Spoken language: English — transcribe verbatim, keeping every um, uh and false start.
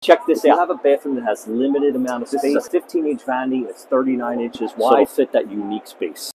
check this if out. you have a bathroom that has limited amount of This space, is a fifteen inch vanity. It's thirty-nine inches wide. so it'll fit that unique space.